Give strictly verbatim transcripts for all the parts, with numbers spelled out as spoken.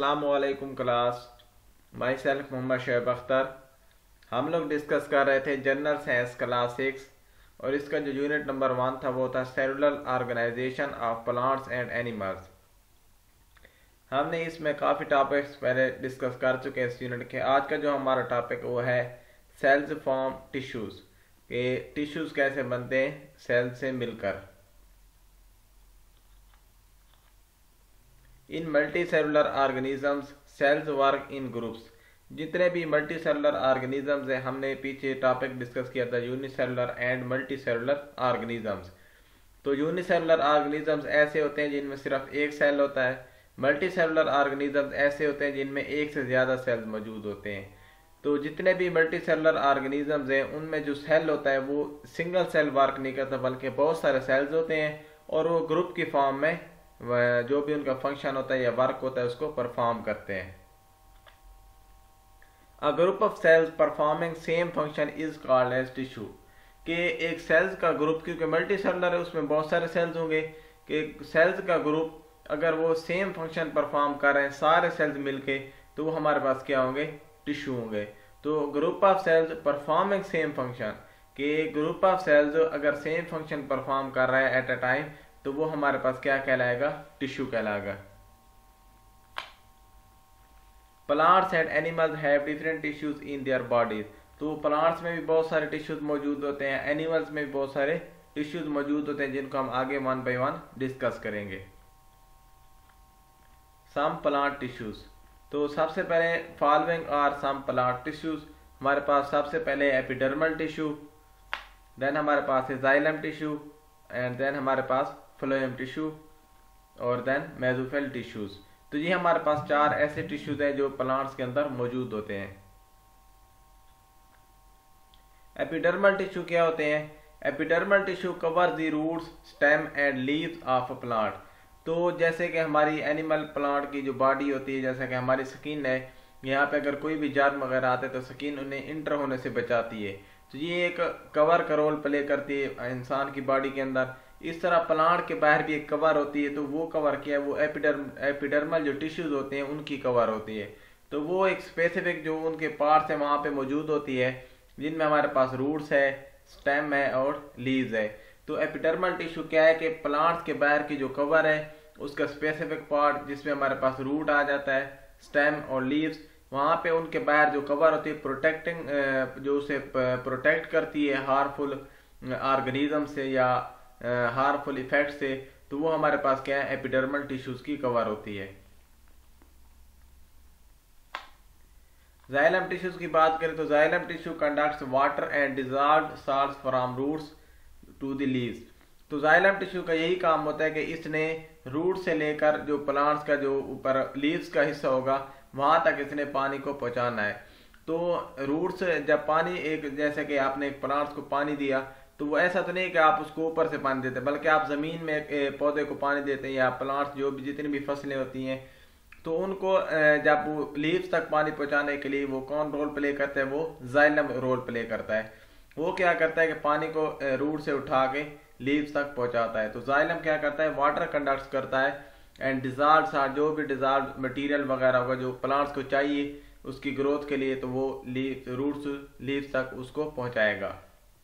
अस्सलामुअलैकुम class. My self Mohammad Shoaib Akhtar. हम लोग डिस्कस कर रहे थे जनरल साइंस क्लास सिक्स और इसका जो यूनिट नंबर वन था वो था cellular organisation of plants and animals. हमने इसमें काफ़ी टॉपिक्स पहले डिस्कस कर चुके हैं इस यूनिट के। आज का जो हमारा टॉपिक वो है सेल्स फॉर्म टिश्यूज़, के टिश्यूज़ कैसे बनते हैं सेल से मिलकर। In multicellular organisms cells work in groups. जितने भी मल्टी सेलुलर ऑर्गेनिजम्स हैं, हमने पीछे टॉपिक डिस्कस किया था unicellular and multicellular organisms. तो यूनिसेलुलर ऑर्गेनिजम्स ऐसे होते हैं जिनमें सिर्फ एक सेल होता है। मल्टी सेलुलर ऑर्गेनिजम्स ऐसे होते हैं जिनमें एक से ज़्यादा सेल्स मौजूद होते हैं। तो जितने भी मल्टी सेलुलर ऑर्गेनिजम्स हैं उनमें जो सेल होता है वो सिंगल सेल वर्क नहीं करता, बल्कि बहुत सारे सेल्स होते हैं और वो ग्रुप की फॉर्म में जो भी उनका फंक्शन होता है या वर्क होता है उसको परफॉर्म करते हैं। A group of cells performing same function is called as tissue. कि एक सेल्स का ग्रुप, क्योंकि मल्टी सेलुलर है उसमें बहुत सारे सेल्स होंगे, कि सेल्स का ग्रुप अगर वो सेम फंक्शन परफॉर्म कर रहे हैं सारे सेल्स मिलके, तो वो हमारे पास क्या होंगे, टिश्यू होंगे। तो group of cells performing same function, कि ग्रुप ऑफ सेल्स अगर सेम फंक्शन परफॉर्म कर रहा है एट अ टाइम, तो वो हमारे पास क्या कहलाएगा, टिश्यू कहलाएगा। Plants and animals have different tissues in their bodies. तो प्लांट्स में भी बहुत सारे टिश्यूज मौजूद होते हैं, एनिमल्स में भी बहुत सारे टिश्यूज मौजूद होते हैं, जिनको हम आगे वन बाय वन डिस्कस करेंगे। Some plant tissues. तो सबसे पहले following are some plant tissues. हमारे पास सबसे पहले एपिडर्मल टिश्यू, देन हमारे पास है जाइलम टिश्यू, एंड देन हमारे पास फ्लोएम टिश्यू, और देन मेसोफिल टिश्यूज। तो ये हमारे पास चार ऐसे टिश्यूज हैं जो प्लांट्स के अंदर मौजूद होते हैं। एपिडर्मल टिश्यू क्या होते हैं? Epidermal tissue cover the roots, stem and leaves of a plant. तो जैसे कि हमारी एनिमल प्लांट की जो बॉडी होती है, जैसे कि हमारी स्किन है, यहाँ पे अगर कोई भी जर्म वगैरह आते हैं तो स्किन उन्हें इंटर होने से बचाती है। तो ये एक कवर का रोल प्ले करती है इंसान की बॉडी के अंदर। इस तरह प्लांट के बाहर भी एक कवर होती है, तो वो कवर क्या है, वो एपिडर्म एपिडर्मल जो टिश्यूज होते हैं उनकी कवर होती है। तो वो एक स्पेसिफिक जो उनके पार्ट्स हैं वहाँ पे मौजूद होती है, जिनमें हमारे पास रूट्स है, स्टेम है और लीव्स है। तो एपिडर्मल टिश्यू क्या है कि प्लांट्स के बाहर की जो कवर है उसका स्पेसिफिक पार्ट, जिसमें हमारे पास रूट आ जाता है, स्टेम और लीव्स, वहाँ पे उनके बाहर जो कवर होती है प्रोटेक्टिंग, जो उसे प्रोटेक्ट करती है हार्मफुल ऑर्गेनिज्म से या हार्मफुल इफेक्ट से, तो वो हमारे पास क्या है, एपिडर्मल टिश्यूज की कवर होती है। जाइलम टिश्यूज की बात करें तो xylem tissue conducts water and dissolved salts from roots to the leaves. तो जाइलम टिश्यू का यही काम होता है कि इसने रूट से लेकर जो प्लांट्स का जो ऊपर लीव्स का हिस्सा होगा वहां तक इसने पानी को पहुंचाना है। तो रूट्स जब पानी, एक जैसे कि आपने एक प्लांट्स को पानी दिया, तो वो ऐसा तो नहीं कि आप उसको ऊपर से पानी देते, बल्कि आप जमीन में पौधे को पानी देते हैं, या प्लांट्स जो भी जितनी भी फसलें होती हैं, तो उनको जब वो लीव्स तक पानी पहुंचाने के लिए वो कौन रोल प्ले करता है, वो जाइलम रोल प्ले करता है। वो क्या करता है कि पानी को रूट से उठा के लीव्स तक पहुंचाता है। तो जाइलम क्या करता है, वाटर कंडक्ट करता है एंड डिजॉल्व, जो भी डिजॉल्व मटेरियल वगैरह होगा जो प्लांट्स को चाहिए उसकी ग्रोथ के लिए, तो वो लीव रूट्स लीव्स तक उसको पहुंचाएगा।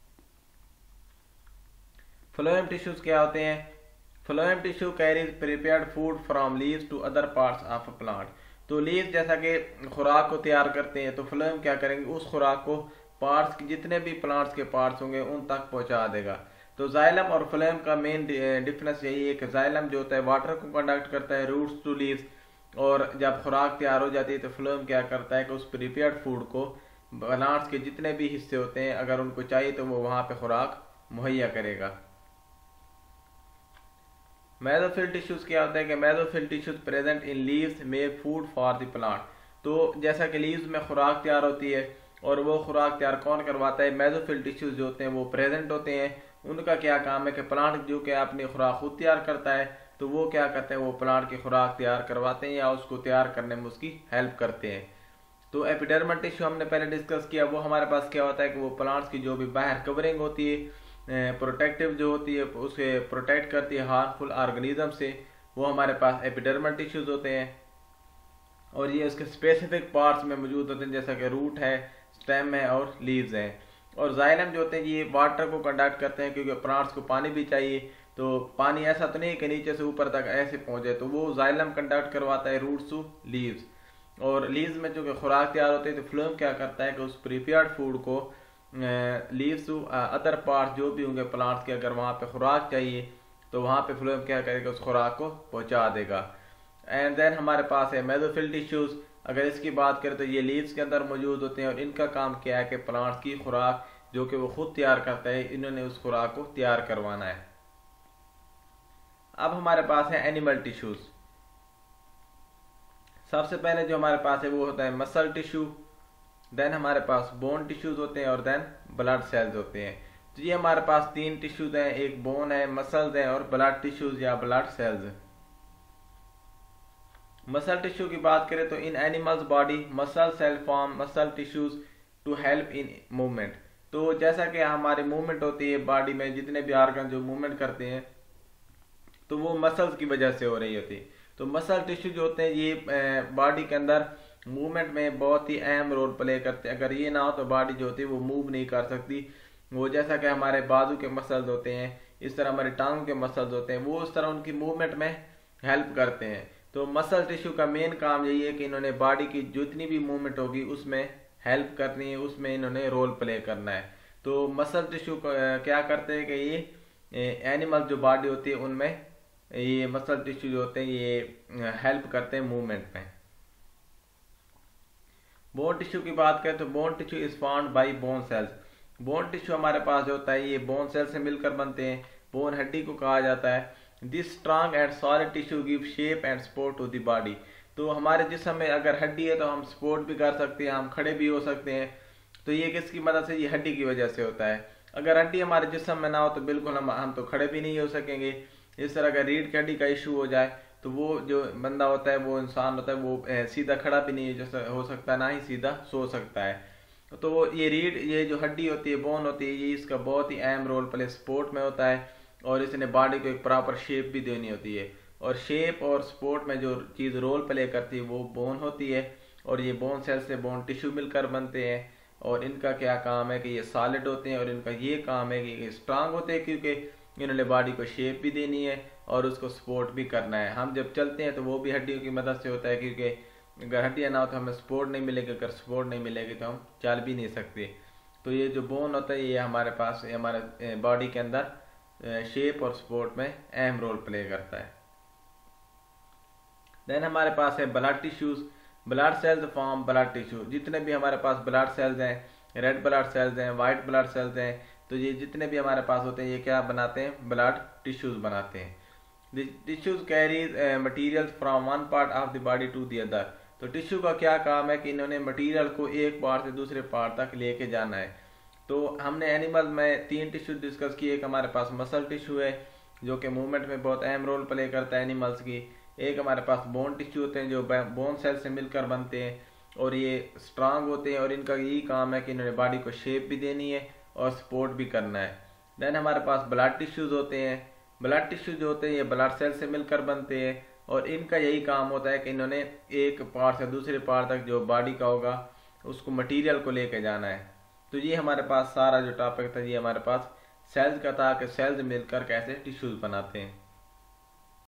फ्लोएम टिश्यूज क्या होते हैं? Phloem tissue carries prepared food from leaves to other parts of a plant. तो लीव्स जैसा कि खुराक को तैयार करते हैं, तो फ्लोएम क्या करेंगे, उस खुराक को पार्ट्स, जितने भी प्लांट्स के पार्ट्स होंगे उन तक पहुंचा देगा। तो जाइलम और फ्लोएम का मेन डिफरेंस यही है कि जाइलम जो होता है वाटर को कंडक्ट करता है रूट्स टू लीव्स, और जब खुराक तैयार हो जाती है तो फ्लोएम क्या करता है कि उस प्रिपेयर्ड फूड को प्लांट्स के जितने भी हिस्से होते हैं अगर उनको चाहिए तो वो वहां पे खुराक मुहैया करेगा। मेसोफिल टिश्यूज क्या होता है कि mesophyll tissues present in leaves make food for the plant. तो जैसा कि लीव्स में खुराक तैयार होती है, और वो खुराक तैयार कौन करवाता है, मेसोफिल टिश्यूज जो होते हैं वो प्रेजेंट होते हैं। उनका क्या काम है कि प्लांट जो कि अपनी खुराक खुद तैयार करता है, तो वो क्या करते हैं, वो प्लांट की खुराक तैयार करवाते हैं या उसको तैयार करने में उसकी हेल्प करते हैं। तो एपिडर्मल टिश्यू हमने पहले डिस्कस किया, वो हमारे पास क्या होता है कि वो प्लांट्स की जो भी बाहर कवरिंग होती है, प्रोटेक्टिव जो होती है, उसे प्रोटेक्ट करती है हार्मफुल ऑर्गेनिज्म से, वो हमारे पास एपिडर्मल टिश्यूज होते हैं। और ये उसके स्पेसिफिक पार्ट्स में मौजूद होते हैं, जैसा कि रूट है, स्टेम है और लीव्स हैं। और जाइलम जो होते हैं ये वाटर को कंडक्ट करते हैं, क्योंकि प्लांट्स को पानी भी चाहिए। तो पानी ऐसा तो नहीं कि नीचे से ऊपर तक ऐसे पहुंचे, तो वो जाइलम कंडक्ट करवाता है रूट्स टू लीव्स। और लीव्स में जो कि खुराक तैयार होती है, तो फ्लोएम क्या करता है कि उस प्रिपेयर्ड फूड को लीव्स टू अदर पार्ट जो भी होंगे प्लांट्स के, अगर वहाँ पे खुराक चाहिए तो वहाँ पे फ्लोएम क्या करेगा, उस खुराक को पहुँचा देगा। एंड देन हमारे पास है मेसोफिल टिश्यूज। अगर इसकी बात करें तो ये लीव्स के अंदर मौजूद होते हैं, और इनका काम क्या है कि प्लांट्स की खुराक जो कि वो खुद तैयार करता है, इन्होंने उस खुराक को तैयार करवाना है। अब हमारे पास है एनिमल टिश्यूज। सबसे पहले जो हमारे पास है वो होता है मसल टिश्यू, देन हमारे पास बोन टिश्यूज होते हैं, और देन ब्लड सेल्स होते हैं। तो ये हमारे पास तीन टिश्यूज हैं, एक बोन है, मसल्स हैं और ब्लड टिश्यूज या ब्लड सेल्स। मसल टिश्यू की बात करें तो in animals body muscle cell form muscle tissues to help in movement. तो जैसा कि हमारी मूवमेंट होती है बॉडी में, जितने भी ऑर्गन जो मूवमेंट करते हैं तो वो मसल्स की वजह से हो रही होती है। तो मसल टिश्यू जो होते हैं ये बॉडी के अंदर मूवमेंट में बहुत ही अहम रोल प्ले करते हैं। अगर ये ना हो तो बॉडी जो होती है वो मूव नहीं कर सकती। वो जैसा कि हमारे बाजू के मसल्स होते हैं, इस तरह हमारे टांग के मसल्स होते हैं, वो उस तरह उनकी मूवमेंट में हेल्प करते हैं। तो मसल टिश्यू का मेन काम यही है कि इन्होंने बॉडी की जितनी भी मूवमेंट होगी उसमें हेल्प करनी है, उसमें इन्होंने रोल प्ले करना है। तो मसल टिश्यू क्या करते हैं कि ये एनिमल जो बॉडी होती है उनमें ये मसल टिश्यू जो होते हैं ये हेल्प करते हैं मूवमेंट में। बोन टिश्यू की बात करें तो bone tissue is found by bone cells. Bone tissue हमारे पास जो होता है ये बोन सेल से मिलकर बनते हैं, बोन हड्डी को कहा जाता है। This strong and solid tissue give shape and support to the body. तो हमारे जिस्म में अगर हड्डी है तो हम सपोर्ट भी कर सकते हैं, हम खड़े भी हो सकते हैं। तो ये किसकी मदद से, ये हड्डी की वजह से होता है। अगर हड्डी हमारे जिस्म में ना हो तो बिल्कुल हम हम तो खड़े भी नहीं हो सकेंगे। इस तरह अगर रीढ़ की हड्डी का इशू हो जाए तो वो जो बंदा होता है, वो इंसान होता है, वो सीधा खड़ा भी नहीं हो सकता, ना ही सीधा सो सकता है। तो ये रीढ़, ये जो हड्डी होती है, बोन होती है, ये इसका बहुत ही अहम रोल प्ले सपोर्ट में होता है, और इसने बॉडी को एक प्रॉपर शेप भी देनी होती है। और शेप और सपोर्ट में जो चीज़ रोल प्ले करती है वो बोन होती है, और ये बोन सेल से बोन टिश्यू मिलकर बनते हैं। और इनका क्या काम है कि ये सॉलिड होते हैं, और इनका ये काम है कि ये स्ट्रांग होते हैं, क्योंकि इन्होंने बॉडी को शेप भी देनी है और उसको सपोर्ट भी करना है। हम जब चलते हैं तो वो भी हड्डियों की मदद से होता है, क्योंकि अगर हड्डियाँ ना हो तो हमें सपोर्ट नहीं मिलेगी, अगर सपोर्ट नहीं मिलेगी तो हम चल भी नहीं सकते। तो ये जो बोन होता है ये हमारे पास हमारे बॉडी के अंदर शेप और सपोर्ट में अहम रोल प्ले करता है। देन हमारे पास है blood tissues. Blood cells form blood tissue. जितने भी हमारे पास ब्लड सेल्स हैं, रेड ब्लड सेल्स हैं, वाइट ब्लड सेल्स हैं, तो ये जितने भी हमारे पास होते हैं ये क्या बनाते हैं, ब्लड टिश्यूज बनाते हैं। Tissues carries materials from one part of the body to the other. तो टिश्यू का क्या काम है कि इन्होंने मटेरियल को एक पार्ट से दूसरे पार्ट तक लेके जाना है। तो हमने एनिमल में तीन टिश्यू डिस्कस किए। एक हमारे पास मसल टिश्यू है जो कि मूवमेंट में बहुत अहम रोल प्ले करता है एनिमल्स की। एक हमारे पास बोन टिश्यू होते हैं जो बोन सेल से मिलकर बनते हैं, और ये स्ट्रांग होते हैं, और इनका यही काम है कि इन्होंने बॉडी को शेप भी देनी है और सपोर्ट भी करना है। देन हमारे पास ब्लड टिश्यूज होते हैं। ब्लड टिश्यू जो होते हैं ये ब्लड सेल से मिलकर बनते हैं, और इनका यही काम होता है कि इन्होंने एक पार्ट से दूसरे पार्ट तक जो बॉडी का होगा उसको मटेरियल को लेके जाना है। तो ये हमारे पास सारा जो टॉपिक था ये हमारे पास सेल्स का था कि सेल्स मिलकर कैसे टिश्यूज बनाते हैं।